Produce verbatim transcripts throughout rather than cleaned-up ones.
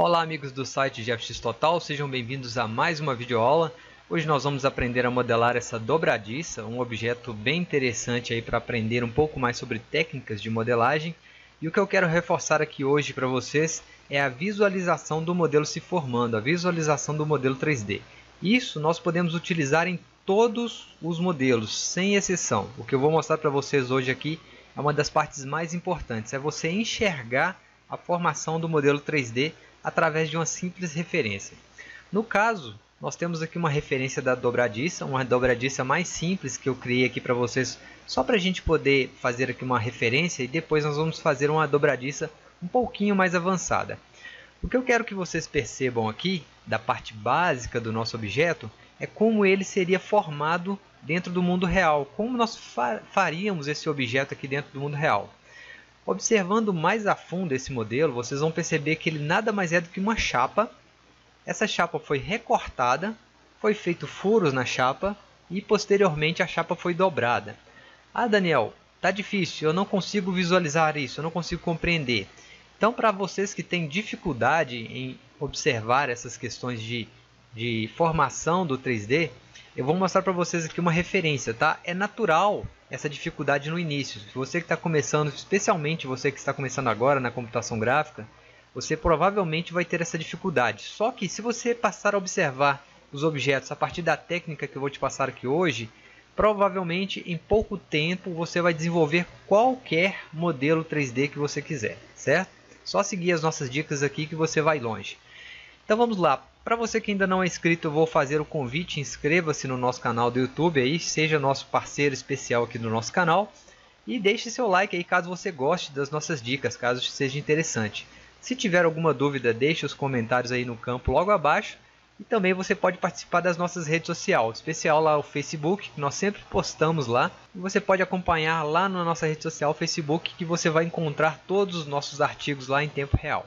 Olá amigos do site G F X Total, sejam bem-vindos a mais uma videoaula. Hoje nós vamos aprender a modelar essa dobradiça, um objeto bem interessante aí para aprender um pouco mais sobre técnicas de modelagem. E o que eu quero reforçar aqui hoje para vocês é a visualização do modelo se formando, a visualização do modelo três D. Isso nós podemos utilizar em todos os modelos, sem exceção. O que eu vou mostrar para vocês hoje aqui é uma das partes mais importantes, é você enxergar a formação do modelo três D através de uma simples referência. No caso, nós temos aqui uma referência da dobradiça, uma dobradiça mais simples que eu criei aqui para vocês, só para a gente poder fazer aqui uma referência, e depois nós vamos fazer uma dobradiça um pouquinho mais avançada. O que eu quero que vocês percebam aqui, da parte básica do nosso objeto, é como ele seria formado dentro do mundo real, como nós faríamos esse objeto aqui dentro do mundo real. Observando mais a fundo esse modelo, vocês vão perceber que ele nada mais é do que uma chapa. Essa chapa foi recortada, foi feito furos na chapa e posteriormente a chapa foi dobrada. Ah, Daniel, tá difícil, eu não consigo visualizar isso, eu não consigo compreender. Então, para vocês que têm dificuldade em observar essas questões de, de formação do três D, eu vou mostrar para vocês aqui uma referência, tá? É natural essa dificuldade no início. Se você que está começando, especialmente você que está começando agora na computação gráfica, você provavelmente vai ter essa dificuldade. Só que se você passar a observar os objetos a partir da técnica que eu vou te passar aqui hoje, provavelmente em pouco tempo você vai desenvolver qualquer modelo três D que você quiser, certo? Só seguir as nossas dicas aqui que você vai longe. Então vamos lá. Para você que ainda não é inscrito, eu vou fazer o convite, inscreva-se no nosso canal do YouTube, aí, seja nosso parceiro especial aqui no nosso canal. E deixe seu like aí caso você goste das nossas dicas, caso seja interessante. Se tiver alguma dúvida, deixe os comentários aí no campo logo abaixo. E também você pode participar das nossas redes sociais, especial lá o Facebook, que nós sempre postamos lá. E você pode acompanhar lá na nossa rede social, Facebook, que você vai encontrar todos os nossos artigos lá em tempo real.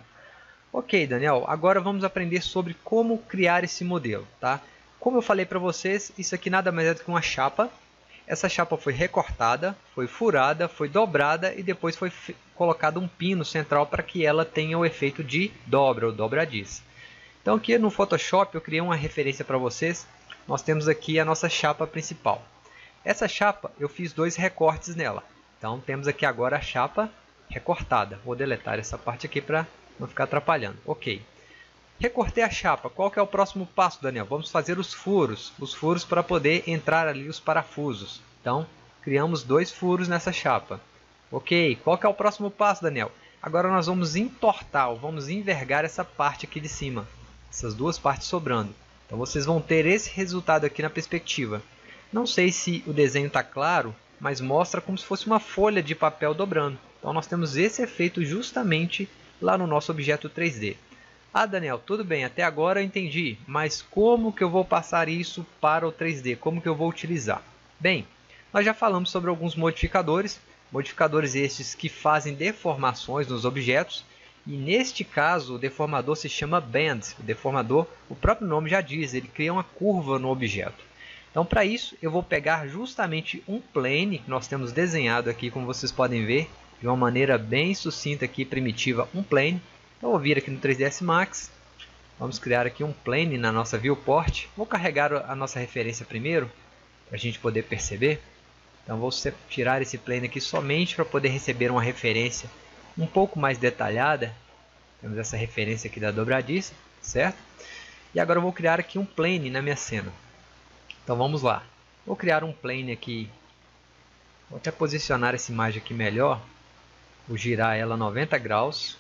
Ok, Daniel, agora vamos aprender sobre como criar esse modelo, tá? Como eu falei para vocês, isso aqui nada mais é do que uma chapa. Essa chapa foi recortada, foi furada, foi dobrada e depois foi colocado um pino central para que ela tenha o efeito de dobra ou dobradiça. Então aqui no Photoshop eu criei uma referência para vocês. Nós temos aqui a nossa chapa principal. Essa chapa eu fiz dois recortes nela. Então temos aqui agora a chapa recortada. Vou deletar essa parte aqui para não ficar atrapalhando. Ok. Recortei a chapa. Qual que é o próximo passo, Daniel? Vamos fazer os furos. Os furos para poder entrar ali os parafusos. Então, criamos dois furos nessa chapa. Ok. Qual que é o próximo passo, Daniel? Agora nós vamos entortar, ou vamos envergar essa parte aqui de cima. Essas duas partes sobrando. Então, vocês vão ter esse resultado aqui na perspectiva. Não sei se o desenho está claro, mas mostra como se fosse uma folha de papel dobrando. Então, nós temos esse efeito justamente lá no nosso objeto três D. Ah, Daniel, tudo bem, até agora eu entendi, mas como que eu vou passar isso para o três D? Como que eu vou utilizar? Bem, nós já falamos sobre alguns modificadores, modificadores estes que fazem deformações nos objetos, e neste caso o deformador se chama Bend. O deformador, o próprio nome já diz, ele cria uma curva no objeto. Então, para isso, eu vou pegar justamente um plane que nós temos desenhado aqui, como vocês podem ver, de uma maneira bem sucinta aqui, primitiva, um plane. Então, vou vir aqui no três D S Max. Vamos criar aqui um plane na nossa viewport. Vou carregar a nossa referência primeiro, para a gente poder perceber. Então, vou tirar esse plane aqui somente para poder receber uma referência um pouco mais detalhada. Temos essa referência aqui da dobradiça, certo? E agora eu vou criar aqui um plane na minha cena. Então, vamos lá. Vou criar um plane aqui. Vou até posicionar essa imagem aqui melhor. Vou girar ela noventa graus.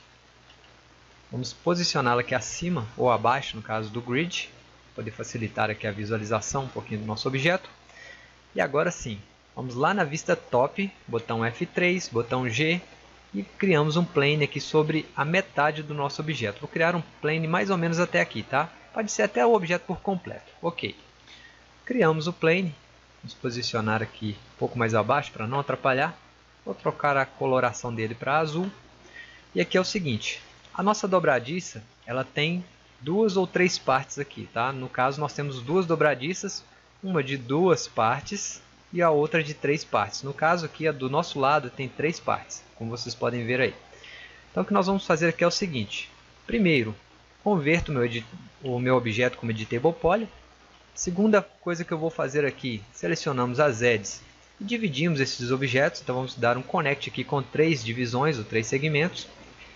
Vamos posicioná-la aqui acima ou abaixo, no caso do grid, para poder facilitar aqui a visualização um pouquinho do nosso objeto. E agora sim, vamos lá na vista top, botão F três, botão G, e criamos um plane aqui sobre a metade do nosso objeto. Vou criar um plane mais ou menos até aqui, tá? Pode ser até o objeto por completo. Ok. Criamos o plane. Vamos posicionar aqui um pouco mais abaixo para não atrapalhar. Vou trocar a coloração dele para azul. E aqui é o seguinte, a nossa dobradiça, ela tem duas ou três partes aqui, tá? No caso, nós temos duas dobradiças, uma de duas partes e a outra de três partes. No caso aqui, a do nosso lado tem três partes, como vocês podem ver aí. Então, o que nós vamos fazer aqui é o seguinte. Primeiro, converto o meu, o meu objeto como editable poly. Segunda coisa que eu vou fazer aqui, selecionamos as edges e dividimos esses objetos. Então vamos dar um connect aqui com três divisões, ou três segmentos.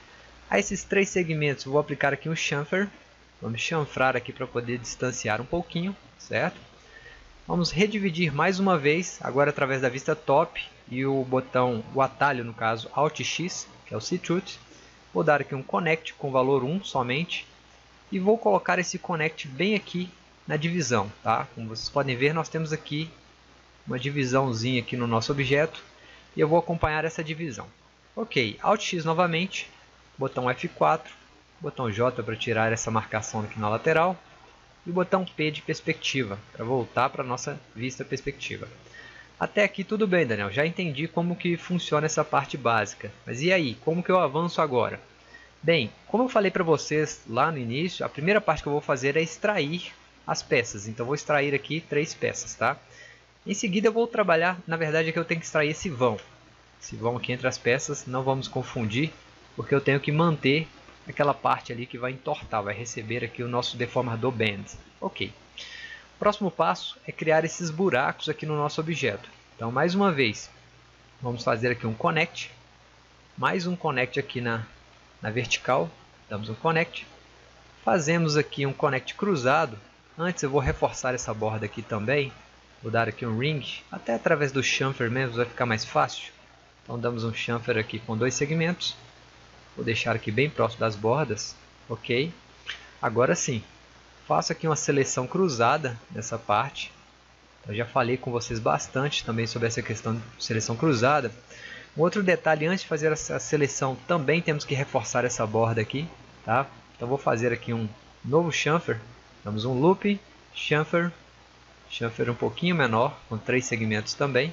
A esses três segmentos vou aplicar aqui um chamfer. Vamos chanfrar aqui para poder distanciar um pouquinho, certo? Vamos redividir mais uma vez, agora através da vista top e o botão, o atalho no caso, Alt X, que é o C-Tut. Vou dar aqui um connect com valor um somente e vou colocar esse connect bem aqui na divisão, tá? Como vocês podem ver, nós temos aqui uma divisãozinha aqui no nosso objeto e eu vou acompanhar essa divisão. Ok, Alt X novamente, botão F quatro, botão J para tirar essa marcação aqui na lateral e botão P de perspectiva para voltar para a nossa vista perspectiva. Até aqui tudo bem, Daniel, já entendi como que funciona essa parte básica, mas e aí, como que eu avanço agora? Bem, como eu falei para vocês lá no início, a primeira parte que eu vou fazer é extrair as peças. Então vou extrair aqui três peças, tá? Em seguida eu vou trabalhar, na verdade aqui eu tenho que extrair esse vão. Esse vão aqui entre as peças, não vamos confundir, porque eu tenho que manter aquela parte ali que vai entortar, vai receber aqui o nosso deformador bend. Ok. O próximo passo é criar esses buracos aqui no nosso objeto. Então mais uma vez, vamos fazer aqui um connect, mais um connect aqui na, na vertical, damos um connect, fazemos aqui um connect cruzado. Antes eu vou reforçar essa borda aqui também, vou dar aqui um ring, até através do chamfer mesmo vai ficar mais fácil. Então damos um chamfer aqui com dois segmentos, vou deixar aqui bem próximo das bordas, ok. Agora sim, faço aqui uma seleção cruzada nessa parte. Eu já falei com vocês bastante também sobre essa questão de seleção cruzada. Um outro detalhe, antes de fazer essa seleção, também temos que reforçar essa borda aqui, tá? Então vou fazer aqui um novo chamfer. Damos um loop, chamfer, chamfer um pouquinho menor, com três segmentos também.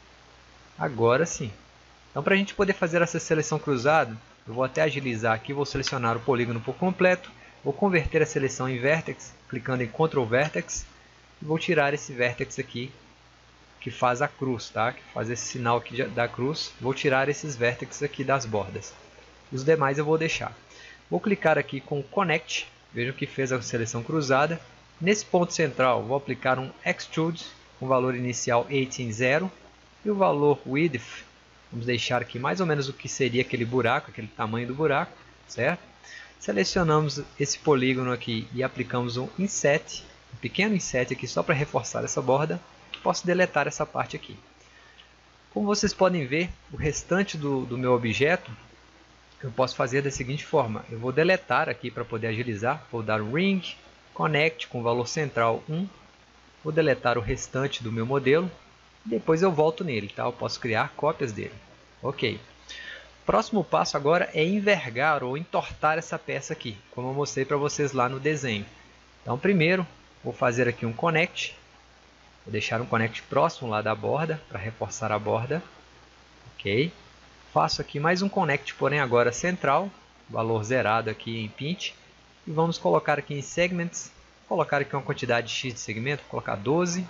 Agora sim. Então para a gente poder fazer essa seleção cruzada, eu vou até agilizar aqui, vou selecionar o polígono por completo, vou converter a seleção em vertex, clicando em control vertex, e vou tirar esse vertex aqui, que faz a cruz, tá? Que faz esse sinal aqui da cruz, vou tirar esses vertex aqui das bordas. Os demais eu vou deixar. Vou clicar aqui com Connect, vejam que fez a seleção cruzada. Nesse ponto central, vou aplicar um Extrude com o valor inicial eighteen zero e o valor Width, vamos deixar aqui mais ou menos o que seria aquele buraco, aquele tamanho do buraco, certo? Selecionamos esse polígono aqui e aplicamos um Inset, um pequeno Inset aqui só para reforçar essa borda. Posso deletar essa parte aqui. Como vocês podem ver, o restante do, do meu objeto eu posso fazer da seguinte forma. Eu vou deletar aqui para poder agilizar. Vou dar um Ring, Connect com valor central um. Vou deletar o restante do meu modelo. Depois eu volto nele, tá? Eu posso criar cópias dele. Ok. Próximo passo agora é envergar ou entortar essa peça aqui, como eu mostrei para vocês lá no desenho. Então primeiro vou fazer aqui um Connect. Vou deixar um connect próximo lá da borda, para reforçar a borda. Ok. Faço aqui mais um connect, porém agora central. Valor zerado aqui em Pinch. E vamos colocar aqui em Segments. Colocar aqui uma quantidade X de segmento. Vou colocar doze.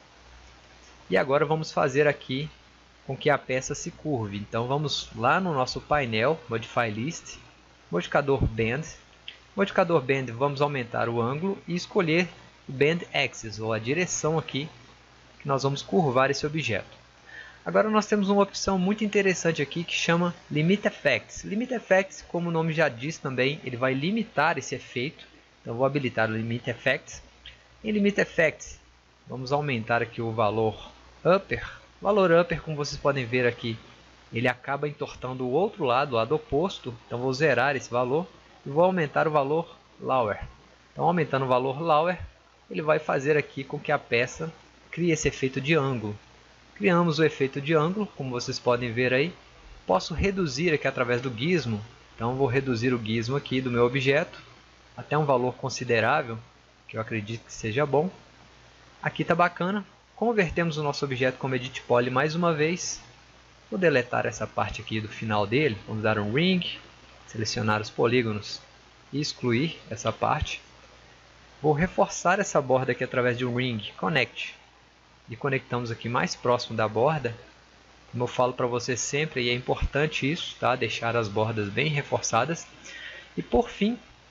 E agora vamos fazer aqui com que a peça se curve. Então vamos lá no nosso painel, Modify List. Modificador Bend. Modificador Bend, vamos aumentar o ângulo e escolher o Bend Axis, ou a direção aqui que nós vamos curvar esse objeto. Agora nós temos uma opção muito interessante aqui que chama Limit Effects. Limit Effects, como o nome já diz também, ele vai limitar esse efeito. Então eu vou habilitar o Limit Effects. Em Limit Effects, vamos aumentar aqui o valor Upper. O valor Upper, como vocês podem ver aqui, ele acaba entortando o outro lado, o lado oposto. Então vou zerar esse valor e vou aumentar o valor Lower. Então aumentando o valor Lower, ele vai fazer aqui com que a peça crie esse efeito de ângulo. Criamos o efeito de ângulo, como vocês podem ver aí. Posso reduzir aqui através do gizmo. Então vou reduzir o gizmo aqui do meu objeto até um valor considerável, que eu acredito que seja bom. Aqui está bacana. Convertemos o nosso objeto como Edit Poly mais uma vez. Vou deletar essa parte aqui do final dele. Vamos dar um Ring, selecionar os polígonos e excluir essa parte. Vou reforçar essa borda aqui através de um Ring, Connect. E conectamos aqui mais próximo da borda. Como eu falo para vocês sempre, e é importante isso, tá? Deixar as bordas bem reforçadas. E por fim,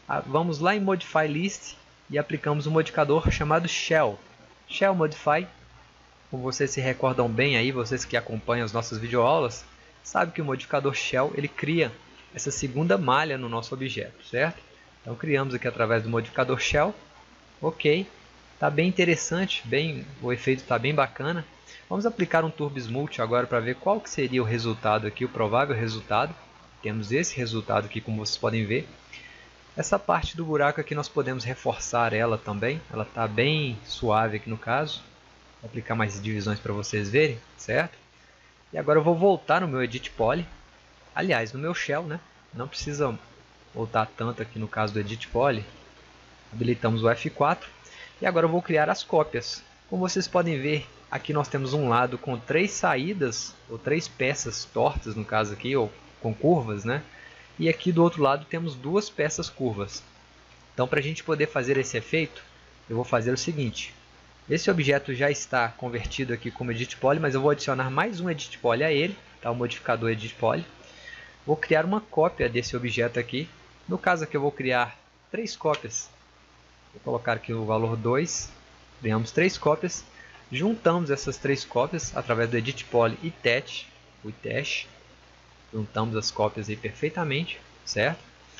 Vamos lá em Modify List e aplicamos um modificador chamado Shell. Shell Modify, como vocês se recordam bem aí, vocês que acompanham as nossas videoaulas, sabe que o modificador Shell ele cria essa segunda malha no nosso objeto, certo? Então criamos aqui através do modificador Shell. Ok, está bem interessante, bem, o efeito está bem bacana. Vamos aplicar um Turbo Smooth agora para ver qual que seria o resultado aqui, o provável resultado. Temos esse resultado aqui, como vocês podem ver. Essa parte do buraco aqui nós podemos reforçar ela também. Ela está bem suave aqui no caso. Vou aplicar mais divisões para vocês verem, certo? E agora eu vou voltar no meu Edit Poly. Aliás, no meu Shell, né? Não precisa voltar tanto aqui no caso do Edit Poly. Habilitamos o F quatro. E agora eu vou criar as cópias. Como vocês podem ver, aqui nós temos um lado com três saídas, ou três peças tortas no caso aqui, ou com curvas, né? E aqui do outro lado temos duas peças curvas. Então, para a gente poder fazer esse efeito, eu vou fazer o seguinte. Esse objeto já está convertido aqui como Edit Poly, mas eu vou adicionar mais um Edit Poly a ele, tá? O modificador Edit Poly. Vou criar uma cópia desse objeto aqui. No caso aqui eu vou criar três cópias. Vou colocar aqui o valor dois. Criamos três cópias. Juntamos essas três cópias através do Edit Poly e Attach, o Attach. Juntamos as cópias aí perfeitamente, certo?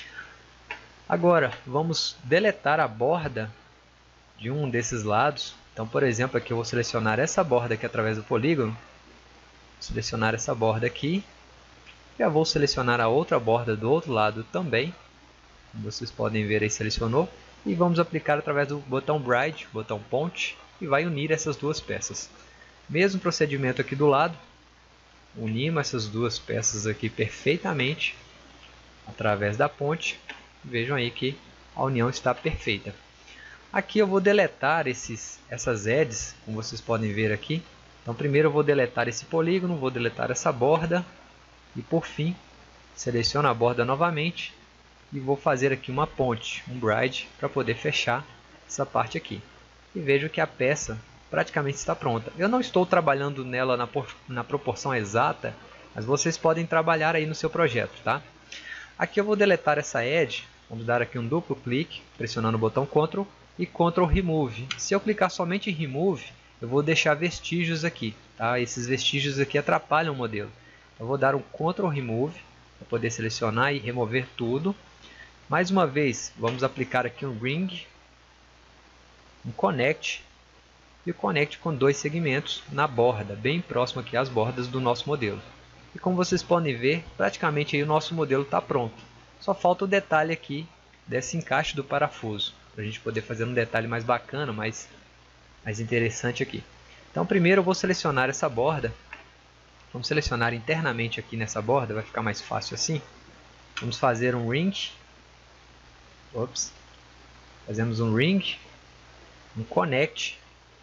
Agora, vamos deletar a borda de um desses lados. Então, por exemplo, aqui eu vou selecionar essa borda aqui através do polígono. Selecionar essa borda aqui. Já vou selecionar a outra borda do outro lado também. Como vocês podem ver aí, selecionou. E vamos aplicar através do botão Bride, botão Ponte, e vai unir essas duas peças. Mesmo procedimento aqui do lado. Unimos essas duas peças aqui perfeitamente através da ponte. Vejam aí que a união está perfeita. Aqui eu vou deletar esses, essas edges, como vocês podem ver aqui. Então primeiro eu vou deletar esse polígono, vou deletar essa borda. E por fim, seleciono a borda novamente. E vou fazer aqui uma ponte, um bride, para poder fechar essa parte aqui. E vejo que a peça praticamente está pronta. Eu não estou trabalhando nela na, na proporção exata, mas vocês podem trabalhar aí no seu projeto, tá? Aqui eu vou deletar essa edge, vamos dar aqui um duplo clique, pressionando o botão Ctrl e Ctrl Remove. Se eu clicar somente em Remove, eu vou deixar vestígios aqui, tá? Esses vestígios aqui atrapalham o modelo. Eu vou dar um Ctrl Remove, para poder selecionar e remover tudo. Mais uma vez, vamos aplicar aqui um Ring, um Connect, e conecte com dois segmentos na borda, bem próximo aqui às bordas do nosso modelo. E como vocês podem ver, praticamente aí o nosso modelo está pronto. Só falta o detalhe aqui desse encaixe do parafuso, para a gente poder fazer um detalhe mais bacana, mais, mais interessante aqui. Então primeiro eu vou selecionar essa borda. Vamos selecionar internamente aqui nessa borda, vai ficar mais fácil assim. Vamos fazer um Ring. Ops. Fazemos um Ring, um Connect.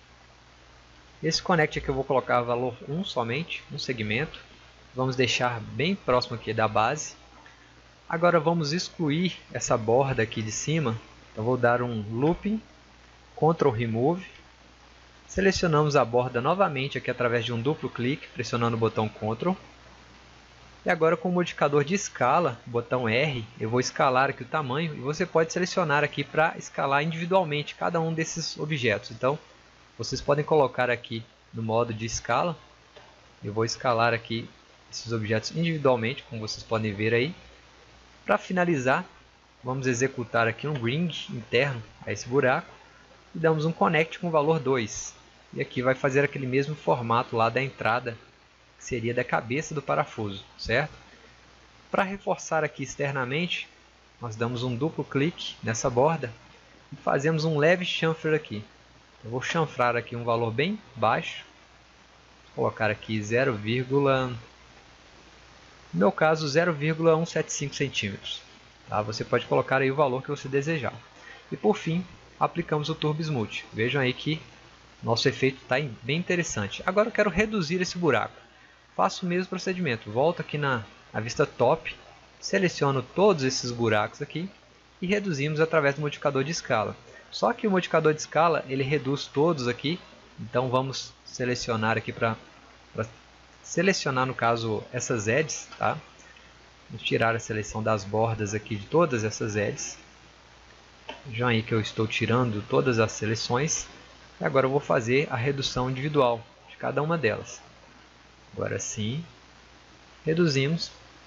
Esse Connect aqui eu vou colocar valor um somente, um segmento. Vamos deixar bem próximo aqui da base. Agora vamos excluir essa borda aqui de cima. Então vou dar um Looping, Ctrl Remove. Selecionamos a borda novamente aqui através de um duplo clique, pressionando o botão Ctrl. E agora com o modificador de escala, botão R, eu vou escalar aqui o tamanho. E você pode selecionar aqui para escalar individualmente cada um desses objetos. Então, vocês podem colocar aqui no modo de escala. Eu vou escalar aqui esses objetos individualmente, como vocês podem ver aí. Para finalizar, vamos executar aqui um Ring interno a esse buraco. E damos um Connect com valor dois. E aqui vai fazer aquele mesmo formato lá da entrada, que seria da cabeça do parafuso, certo? Para reforçar aqui externamente, nós damos um duplo clique nessa borda. E fazemos um leve chanfer aqui. Eu vou chanfrar aqui um valor bem baixo. Vou colocar aqui zero, no meu caso zero vírgula cento e setenta e cinco centímetros. Tá? Você pode colocar aí o valor que você desejar. E por fim, aplicamos o Turbo Smooth. Vejam aí que nosso efeito está bem interessante. Agora eu quero reduzir esse buraco. Faço o mesmo procedimento. Volto aqui na, na vista top. Seleciono todos esses buracos aqui. E reduzimos através do modificador de escala. Só que o modificador de escala, ele reduz todos aqui. Então vamos selecionar aqui para selecionar, no caso, essas edges. Tá? Vamos tirar a seleção das bordas aqui de todas essas edges. Já aí que eu estou tirando todas as seleções. E agora eu vou fazer a redução individual de cada uma delas. Agora sim, reduzimos.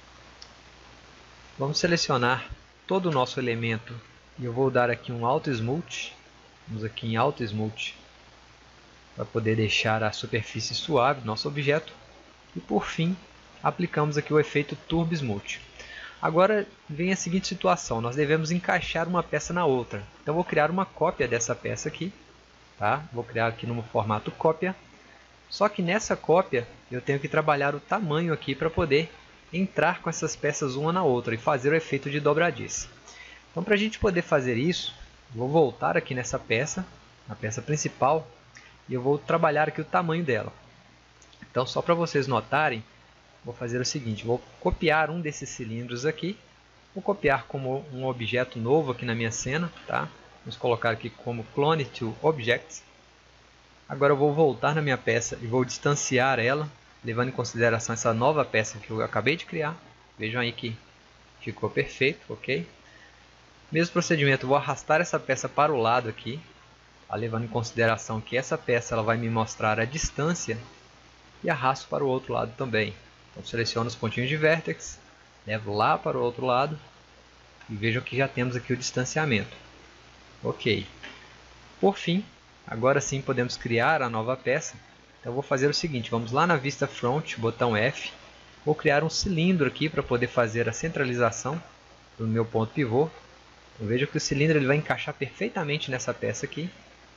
Vamos selecionar todo o nosso elemento. E eu vou dar aqui um Auto Smooth. Vamos aqui em Auto Smooth para poder deixar a superfície suave do nosso objeto. E por fim, aplicamos aqui o efeito Turbo Smooth. Agora vem a seguinte situação, nós devemos encaixar uma peça na outra. Então vou criar uma cópia dessa peça aqui. Tá? Vou criar aqui no formato cópia. Só que nessa cópia eu tenho que trabalhar o tamanho aqui para poder entrar com essas peças uma na outra e fazer o efeito de dobradiça. Então para a gente poder fazer isso, vou voltar aqui nessa peça, na peça principal, e eu vou trabalhar aqui o tamanho dela. Então só para vocês notarem, vou fazer o seguinte, vou copiar um desses cilindros aqui, vou copiar como um objeto novo aqui na minha cena, tá? Vamos colocar aqui como Clone to Object. Agora eu vou voltar na minha peça e vou distanciar ela, levando em consideração essa nova peça que eu acabei de criar. Vejam aí que ficou perfeito, ok? Mesmo procedimento, vou arrastar essa peça para o lado aqui, tá? Levando em consideração que essa peça ela vai me mostrar a distância, e arrasto para o outro lado também. Então seleciono os pontinhos de vértex, levo lá para o outro lado e vejam que já temos aqui o distanciamento. Ok. Por fim, agora sim podemos criar a nova peça. Então vou fazer o seguinte, vamos lá na vista front, botão F. Vou criar um cilindro aqui para poder fazer a centralização do meu ponto pivô. Então veja que o cilindro ele vai encaixar perfeitamente nessa peça aqui.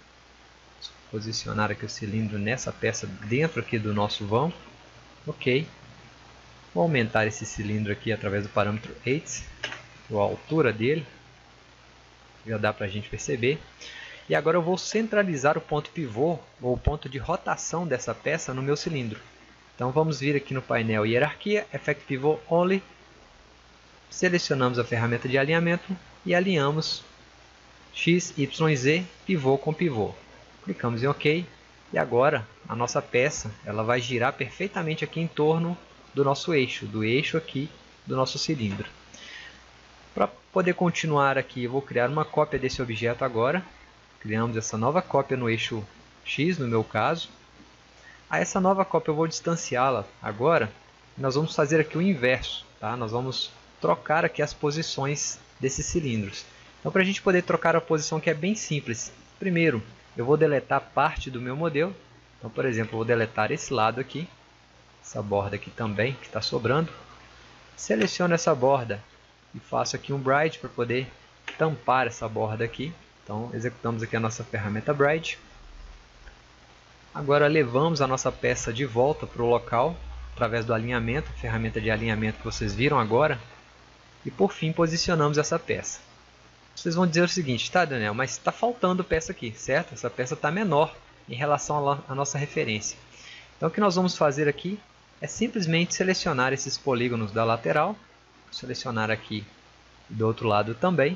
Vou posicionar aqui o cilindro nessa peça dentro aqui do nosso vão. Ok. Vou aumentar esse cilindro aqui através do parâmetro oito, a altura dele. Já dá para a gente perceber. E agora eu vou centralizar o ponto pivô, ou o ponto de rotação dessa peça no meu cilindro. Então vamos vir aqui no painel Hierarquia, Effect Pivot Only. Selecionamos a ferramenta de alinhamento e alinhamos X, Y, Z, pivô com pivô. Clicamos em OK. E agora a nossa peça ela vai girar perfeitamente aqui em torno do nosso eixo, do eixo aqui do nosso cilindro. Para poder continuar aqui, eu vou criar uma cópia desse objeto agora. Criamos essa nova cópia no eixo X, no meu caso. A essa nova cópia eu vou distanciá-la agora. Nós vamos fazer aqui o inverso, tá? Nós vamos trocar aqui as posições desses cilindros. Então para a gente poder trocar a posição que é bem simples. Primeiro, eu vou deletar parte do meu modelo. Então, por exemplo, eu vou deletar esse lado aqui. Essa borda aqui também, que está sobrando. Seleciono essa borda e faço aqui um Bride para poder tampar essa borda aqui. Então, executamos aqui a nossa ferramenta Bride. Agora, levamos a nossa peça de volta para o local, através do alinhamento, ferramenta de alinhamento que vocês viram agora. E, por fim, posicionamos essa peça. Vocês vão dizer o seguinte, tá, Daniel, mas está faltando peça aqui, certo? Essa peça está menor em relação à nossa referência. Então, o que nós vamos fazer aqui é simplesmente selecionar esses polígonos da lateral, selecionar aqui do outro lado também,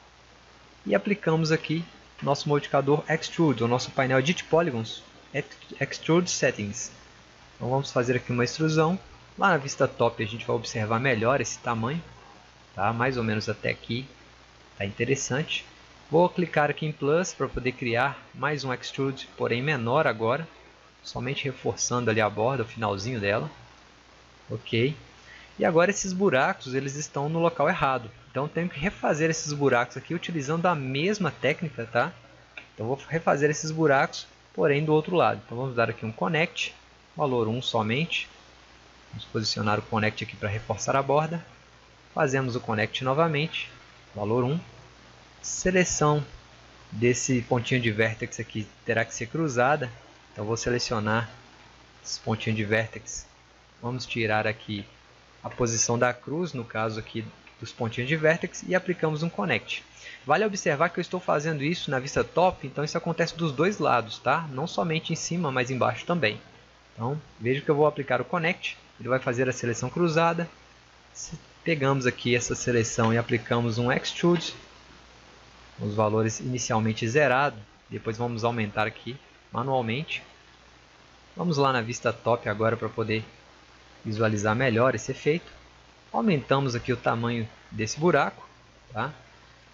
e aplicamos aqui nosso modificador Extrude, o nosso painel Edit Polygons, Extrude Settings. Então vamos fazer aqui uma extrusão. Lá na vista top a gente vai observar melhor esse tamanho, tá? Mais ou menos até aqui, tá interessante. Vou clicar aqui em Plus para poder criar mais um Extrude, porém menor agora, somente reforçando ali a borda, o finalzinho dela. Ok. E agora esses buracos eles estão no local errado. Então tenho que refazer esses buracos aqui utilizando a mesma técnica, tá? Então vou refazer esses buracos, porém do outro lado. Então vamos dar aqui um Connect, valor um somente. Vamos posicionar o Connect aqui para reforçar a borda. Fazemos o Connect novamente, valor um. Seleção desse pontinho de vértex aqui terá que ser cruzada. Então vou selecionar esse pontinho de vértex. Vamos tirar aqui a posição da cruz, no caso aqui dos pontinhos de vértex, e aplicamos um Connect. Vale observar que eu estou fazendo isso na vista top, então isso acontece dos dois lados, tá? Não somente em cima, mas embaixo também. Então veja que eu vou aplicar o Connect, ele vai fazer a seleção cruzada. Pegamos aqui essa seleção e aplicamos um Extrude, os valores inicialmente zerados, depois vamos aumentar aqui manualmente. Vamos lá na vista top agora para poder visualizar melhor esse efeito. Aumentamos aqui o tamanho desse buraco, tá?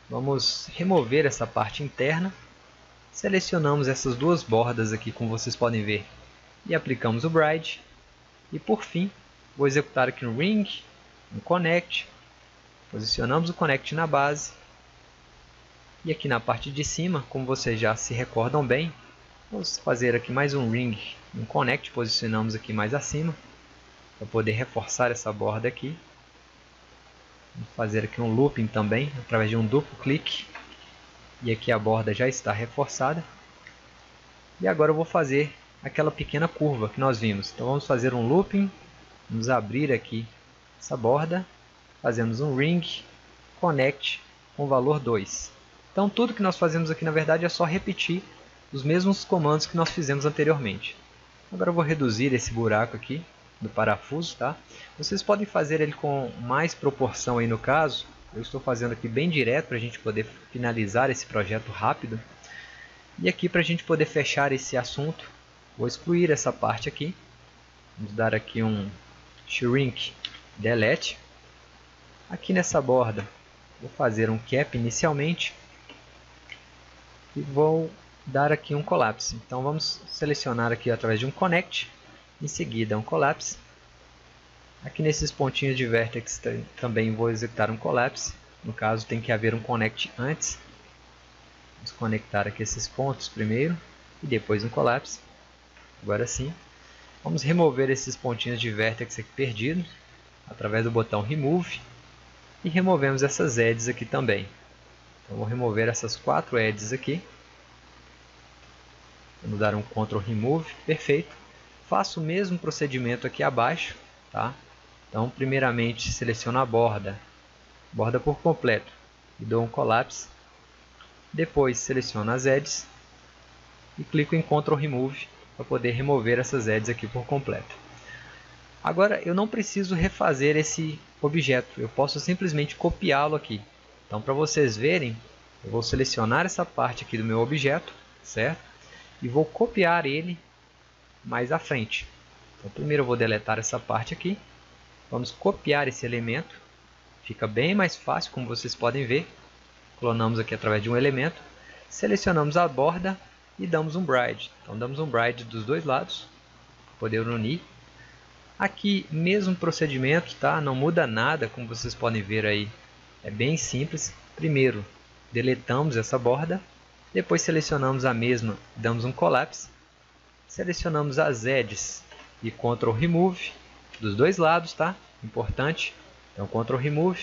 vamos remover essa parte interna. Selecionamos essas duas bordas aqui, como vocês podem ver, e aplicamos o Bride. E por fim, vou executar aqui no Ring, no Connect. Posicionamos o Connect na base. E aqui na parte de cima, como vocês já se recordam bem, vamos fazer aqui mais um Ring, um Connect. Posicionamos aqui mais acima, para poder reforçar essa borda aqui. Vamos fazer aqui um Looping também, através de um duplo clique. E aqui a borda já está reforçada. E agora eu vou fazer aquela pequena curva que nós vimos. Então vamos fazer um looping. Vamos abrir aqui essa borda. Fazemos um ring, connect com o valor dois. Então tudo que nós fazemos aqui na verdade é só repetir os mesmos comandos que nós fizemos anteriormente. Agora eu vou reduzir esse buraco aqui do parafuso, tá? Vocês podem fazer ele com mais proporção aí no caso. Eu estou fazendo aqui bem direto para a gente poder finalizar esse projeto rápido. E aqui para a gente poder fechar esse assunto, vou excluir essa parte aqui. Vamos dar aqui um Shrink Delete. Aqui nessa borda, vou fazer um Cap inicialmente. E vou dar aqui um Collapse. Então vamos selecionar aqui através de um Connect. Em seguida um Collapse. Aqui nesses pontinhos de Vertex também vou executar um Collapse. No caso tem que haver um Connect antes. Vamos conectar aqui esses pontos primeiro e depois um Collapse. Agora sim. Vamos remover esses pontinhos de Vertex aqui perdidos através do botão Remove. E removemos essas edges aqui também. Então vou remover essas quatro edges aqui. Vamos dar um Ctrl Remove. Perfeito. Faço o mesmo procedimento aqui abaixo, tá? Então, primeiramente, seleciono a borda, borda por completo, e dou um Collapse. Depois, seleciono as edges e clico em Ctrl Remove para poder remover essas edges aqui por completo. Agora, eu não preciso refazer esse objeto, eu posso simplesmente copiá-lo aqui. Então, para vocês verem, eu vou selecionar essa parte aqui do meu objeto, certo? E vou copiar ele mais à frente. Então, primeiro eu vou deletar essa parte aqui. Vamos copiar esse elemento. Fica bem mais fácil, como vocês podem ver. Clonamos aqui através de um elemento. Selecionamos a borda e damos um Bride. Então damos um Bride dos dois lados, para poder unir. Aqui, mesmo procedimento, tá? Não muda nada, como vocês podem ver aí. É bem simples. Primeiro, deletamos essa borda. Depois selecionamos a mesma, damos um Collapse. Selecionamos as edges e Ctrl Remove dos dois lados, tá? Importante. Então Ctrl Remove.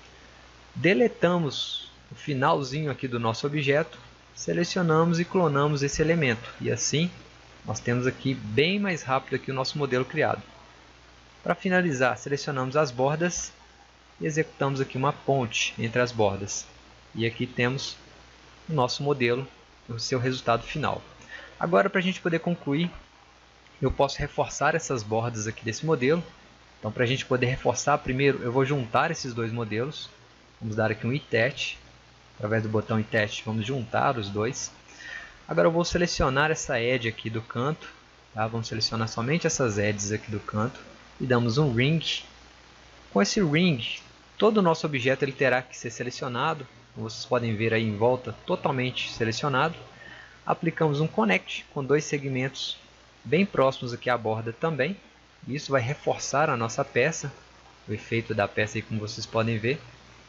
Deletamos o finalzinho aqui do nosso objeto. Selecionamos e clonamos esse elemento. E assim nós temos aqui bem mais rápido aqui o nosso modelo criado. Para finalizar, selecionamos as bordas e executamos aqui uma ponte entre as bordas. E aqui temos o nosso modelo, o seu resultado final. Agora, para a gente poder concluir, eu posso reforçar essas bordas aqui desse modelo. Então, para a gente poder reforçar, primeiro eu vou juntar esses dois modelos. Vamos dar aqui um Attach. Através do botão Attach, vamos juntar os dois. Agora eu vou selecionar essa edge aqui do canto. Tá? Vamos selecionar somente essas edges aqui do canto. E damos um Ring. Com esse Ring, todo o nosso objeto ele terá que ser selecionado. Como vocês podem ver aí em volta, totalmente selecionado. Aplicamos um Connect com dois segmentos bem próximos aqui à borda também. Isso vai reforçar a nossa peça, o efeito da peça aí, como vocês podem ver.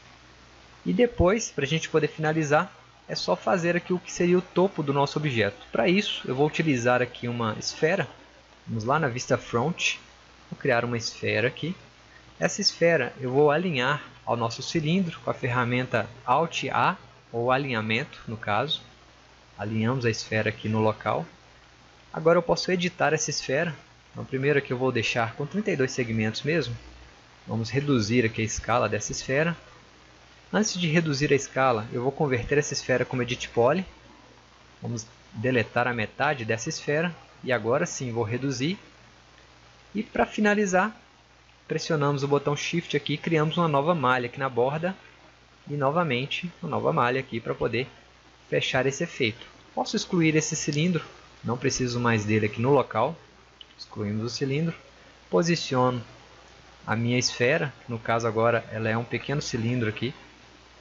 E depois, para a gente poder finalizar, é só fazer aqui o que seria o topo do nosso objeto. Para isso, eu vou utilizar aqui uma esfera. Vamos lá na vista front, vou criar uma esfera aqui. Essa esfera eu vou alinhar ao nosso cilindro com a ferramenta Alt A, ou alinhamento no caso. Alinhamos a esfera aqui no local. Agora eu posso editar essa esfera. Então, primeiro aqui eu vou deixar com trinta e dois segmentos mesmo. Vamos reduzir aqui a escala dessa esfera. Antes de reduzir a escala, eu vou converter essa esfera como Edit Poly. Vamos deletar a metade dessa esfera. E agora sim vou reduzir. E para finalizar, pressionamos o botão Shift aqui e criamos uma nova malha aqui na borda. E novamente uma nova malha aqui para poder fechar esse efeito. Posso excluir esse cilindro, não preciso mais dele aqui no local. Excluímos o cilindro. Posiciono a minha esfera, no caso agora ela é um pequeno cilindro aqui.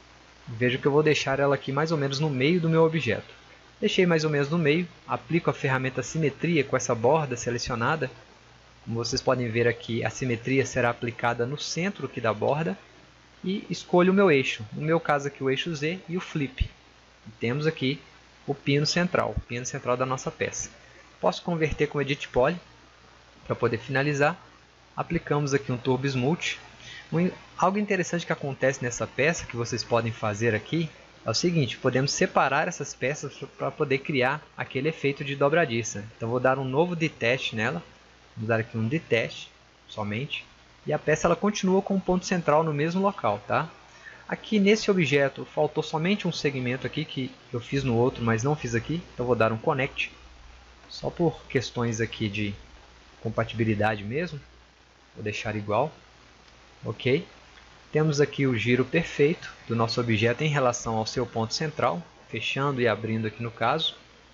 Vejo que eu vou deixar ela aqui mais ou menos no meio do meu objeto. Deixei mais ou menos no meio, aplico a ferramenta simetria com essa borda selecionada. Como vocês podem ver aqui, a simetria será aplicada no centro aqui da borda. E escolho o meu eixo, no meu caso aqui o eixo Z e o flip. E temos aqui o pino central, o pino central da nossa peça. Posso converter com Edit Poly para poder finalizar. Aplicamos aqui um Turbo Smooth. Algo interessante que acontece nessa peça, que vocês podem fazer aqui, é o seguinte: podemos separar essas peças para poder criar aquele efeito de dobradiça. Então vou dar um novo detach nela, vamos dar aqui um detach somente, e a peça ela continua com o ponto central no mesmo local, tá? Aqui nesse objeto faltou somente um segmento aqui que eu fiz no outro, mas não fiz aqui, então vou dar um connect, só por questões aqui de compatibilidade mesmo, vou deixar igual. Ok, temos aqui o giro perfeito do nosso objeto em relação ao seu ponto central, fechando e abrindo aqui no caso.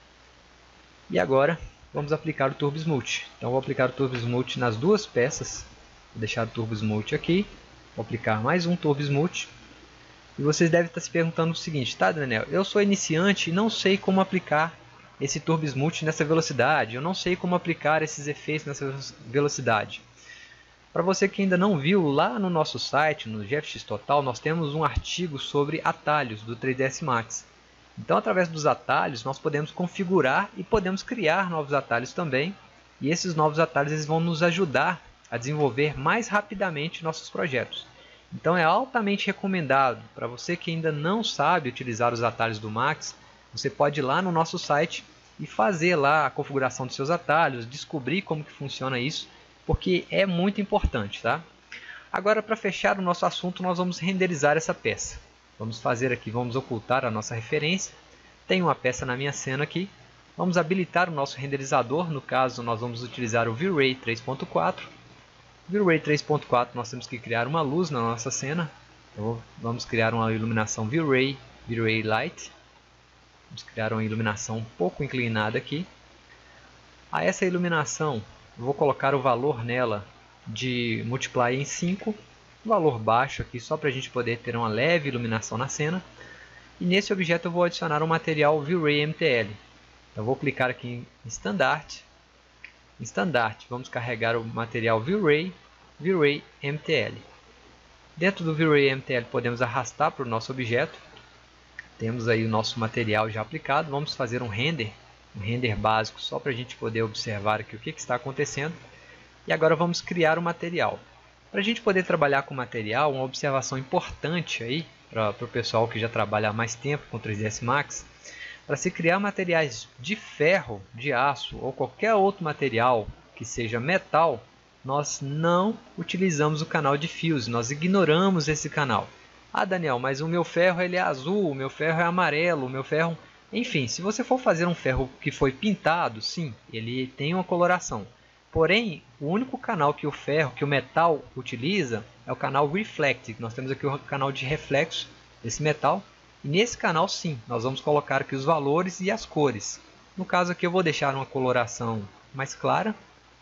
E agora vamos aplicar o Turbo Smooth. Então vou aplicar o Turbo Smooth nas duas peças, vou deixar o Turbo Smooth aqui, vou aplicar mais um Turbo Smooth. E vocês devem estar se perguntando o seguinte: tá, Daniel, eu sou iniciante e não sei como aplicar esse Turbo Smooth nessa velocidade, eu não sei como aplicar esses efeitos nessa velocidade. Para você que ainda não viu, lá no nosso site, no G F X Total, nós temos um artigo sobre atalhos do três D S Max. Então, através dos atalhos, nós podemos configurar e podemos criar novos atalhos também. E esses novos atalhos eles vão nos ajudar a desenvolver mais rapidamente nossos projetos. Então, é altamente recomendado para você que ainda não sabe utilizar os atalhos do Max, você pode ir lá no nosso site e fazer lá a configuração dos seus atalhos, descobrir como que funciona isso, porque é muito importante, tá? Agora, para fechar o nosso assunto, nós vamos renderizar essa peça. Vamos fazer aqui, vamos ocultar a nossa referência. Tenho uma peça na minha cena aqui. Vamos habilitar o nosso renderizador. No caso, nós vamos utilizar o V-Ray três ponto quatro. V-Ray três ponto quatro, nós temos que criar uma luz na nossa cena. Então, vamos criar uma iluminação V-Ray, V-Ray Light. Vamos criar uma iluminação um pouco inclinada aqui. A essa iluminação, eu vou colocar o valor nela de Multiply em cinco, um valor baixo aqui só para a gente poder ter uma leve iluminação na cena. E nesse objeto eu vou adicionar um material V-Ray M T L. Então vou clicar aqui em Standard. Em Standard vamos carregar o material V-Ray, V-Ray M T L. Dentro do V-Ray M T L podemos arrastar para o nosso objeto. Temos aí o nosso material já aplicado. Vamos fazer um render. Um render básico só para a gente poder observar aqui o que, que está acontecendo. E agora vamos criar o material. Para a gente poder trabalhar com material, uma observação importante aí para o pessoal que já trabalha há mais tempo com três D S Max, para se criar materiais de ferro, de aço ou qualquer outro material que seja metal, nós não utilizamos o canal de Fuse, nós ignoramos esse canal. Ah, Daniel, mas o meu ferro ele é azul, o meu ferro é amarelo, o meu ferro... Enfim, se você for fazer um ferro que foi pintado, sim, ele tem uma coloração. Porém, o único canal que o ferro, que o metal utiliza é o canal Reflect. Nós temos aqui o canal de reflexo desse metal. E nesse canal, sim, nós vamos colocar aqui os valores e as cores. No caso aqui eu vou deixar uma coloração mais clara.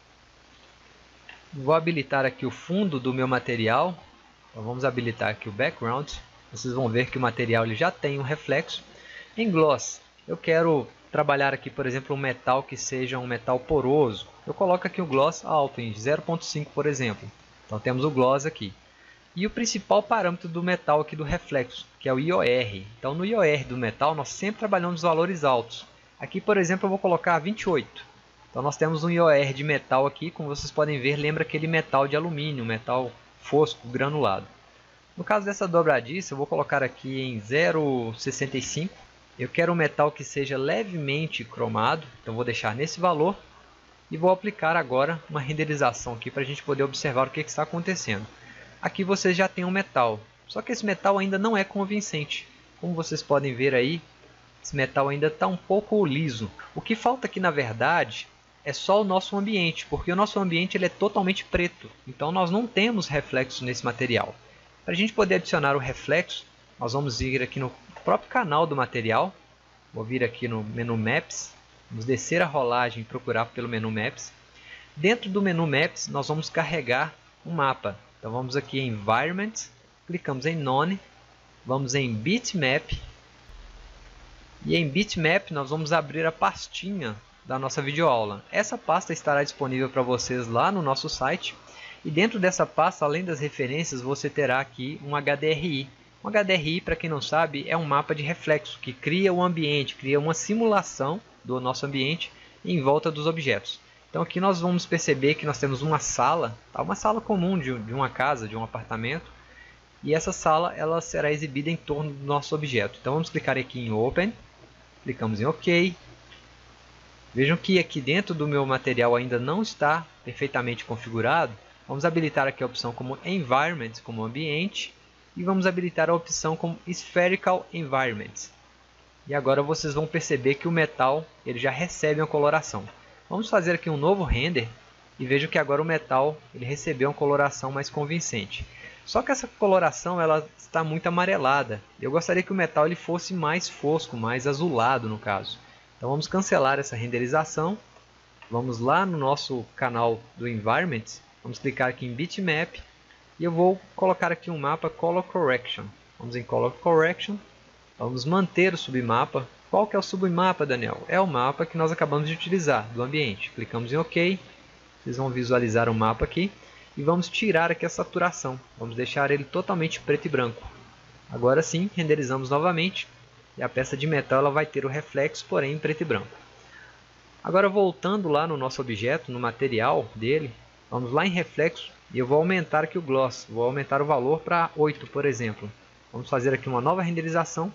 Vou habilitar aqui o fundo do meu material. Então, vamos habilitar aqui o Background. Vocês vão ver que o material ele já tem um reflexo. Em Gloss, eu quero trabalhar aqui, por exemplo, um metal que seja um metal poroso. Eu coloco aqui o Gloss alto, em zero ponto cinco, por exemplo. Então temos o Gloss aqui. E o principal parâmetro do metal aqui do reflexo, que é o I O R. Então no I O R do metal nós sempre trabalhamos valores altos. Aqui, por exemplo, eu vou colocar vinte e oito. Então nós temos um I O R de metal aqui, como vocês podem ver, lembra aquele metal de alumínio, metal fosco, granulado. No caso dessa dobradiça, eu vou colocar aqui em zero vírgula sessenta e cinco. Eu quero um metal que seja levemente cromado, então vou deixar nesse valor. E vou aplicar agora uma renderização aqui para a gente poder observar o que, que está acontecendo. Aqui vocês já têm um metal, só que esse metal ainda não é convincente. Como vocês podem ver aí, esse metal ainda está um pouco liso. O que falta aqui na verdade é só o nosso ambiente, porque o nosso ambiente ele é totalmente preto. Então nós não temos reflexo nesse material. Para a gente poder adicionar o reflexo, nós vamos ir aqui no próprio canal do material. Vou vir aqui no menu Maps. Vamos descer a rolagem e procurar pelo menu Maps. Dentro do menu Maps, nós vamos carregar um mapa. Então vamos aqui em Environment, clicamos em None. vamos em Bitmap. E em Bitmap nós vamos abrir a pastinha da nossa videoaula. Essa pasta estará disponível para vocês lá no nosso site. E dentro dessa pasta, além das referências, você terá aqui um H D R I. Um H D R I, para quem não sabe, é um mapa de reflexo que cria o ambiente, cria uma simulação do nosso ambiente em volta dos objetos. Então aqui nós vamos perceber que nós temos uma sala, tá? Uma sala comum de uma casa, de um apartamento. E essa sala ela será exibida em torno do nosso objeto. Então vamos clicar aqui em Open. Clicamos em OK. Vejam que aqui dentro do meu material ainda não está perfeitamente configurado. Vamos habilitar aqui a opção como Environment, como ambiente. E vamos habilitar a opção como Spherical Environment. E agora vocês vão perceber que o metal ele já recebe uma coloração. Vamos fazer aqui um novo render. E vejam que agora o metal ele recebeu uma coloração mais convincente. Só que essa coloração ela está muito amarelada. Eu gostaria que o metal ele fosse mais fosco, mais azulado no caso. Então vamos cancelar essa renderização. Vamos lá no nosso canal do Environment. Vamos clicar aqui em Bitmap. E eu vou colocar aqui um mapa Color Correction. Vamos em Color Correction. Vamos manter o submapa. Qual que é o submapa, Daniel? É o mapa que nós acabamos de utilizar do ambiente. Clicamos em OK. Vocês vão visualizar o mapa aqui. E vamos tirar aqui a saturação. Vamos deixar ele totalmente preto e branco. Agora sim, renderizamos novamente. E a peça de metal ela vai ter o reflexo, porém em preto e branco. Agora voltando lá no nosso objeto, no material dele. Vamos lá em reflexo. E eu vou aumentar aqui o gloss. Vou aumentar o valor para oito, por exemplo. Vamos fazer aqui uma nova renderização.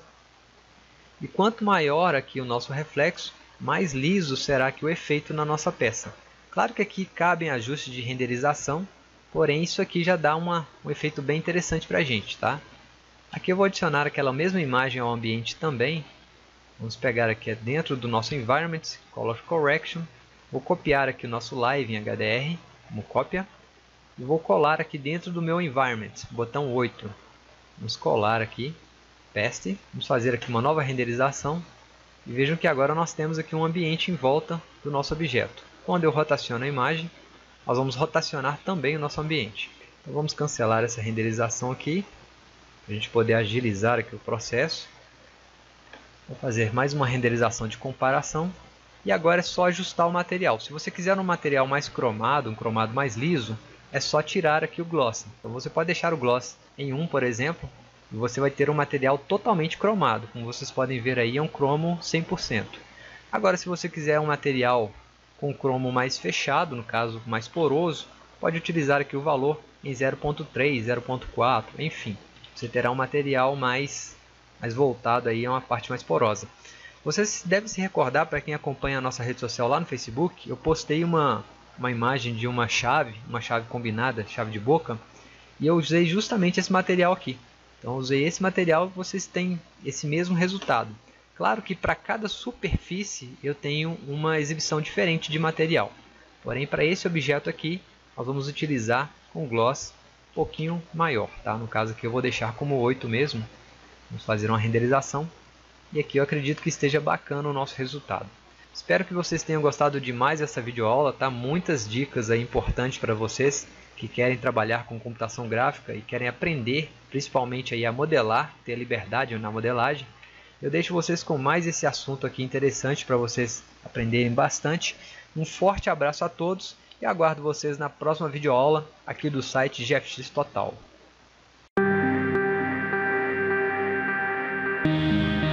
E quanto maior aqui o nosso reflexo, mais liso será aqui o efeito na nossa peça. Claro que aqui cabem ajustes de renderização. Porém, isso aqui já dá uma, um efeito bem interessante para a gente, tá? Aqui eu vou adicionar aquela mesma imagem ao ambiente também. Vamos pegar aqui dentro do nosso Environment, Color Correction. Vou copiar aqui o nosso Live em H D R, como cópia. E vou colar aqui dentro do meu Environment, botão oito. Vamos colar aqui, Paste. Vamos fazer aqui uma nova renderização. E vejam que agora nós temos aqui um ambiente em volta do nosso objeto. Quando eu rotaciono a imagem, nós vamos rotacionar também o nosso ambiente. Então vamos cancelar essa renderização aqui, para a gente poder agilizar aqui o processo. Vou fazer mais uma renderização de comparação. E agora é só ajustar o material. Se você quiser um material mais cromado, um cromado mais liso, é só tirar aqui o gloss. Então você pode deixar o gloss em um, por exemplo, e você vai ter um material totalmente cromado. Como vocês podem ver aí, é um cromo cem por cento. Agora se você quiser um material com cromo mais fechado, no caso mais poroso, pode utilizar aqui o valor em zero ponto três, zero ponto quatro, enfim. Você terá um material mais, mais voltado aí a uma parte mais porosa. Vocês devem se recordar, para quem acompanha a nossa rede social lá no Facebook, eu postei uma, uma imagem de uma chave, uma chave combinada, chave de boca, e eu usei justamente esse material aqui. Então eu usei esse material e vocês têm esse mesmo resultado. Claro que para cada superfície eu tenho uma exibição diferente de material. Porém, para esse objeto aqui, nós vamos utilizar um gloss um pouquinho maior. Tá? No caso aqui eu vou deixar como oito mesmo. Vamos fazer uma renderização. E aqui eu acredito que esteja bacana o nosso resultado. Espero que vocês tenham gostado demais dessa videoaula. Tá? Muitas dicas aí importantes para vocês que querem trabalhar com computação gráfica e querem aprender, principalmente aí a modelar, ter liberdade na modelagem. Eu deixo vocês com mais esse assunto aqui interessante para vocês aprenderem bastante. Um forte abraço a todos e aguardo vocês na próxima videoaula aqui do site G F X Total.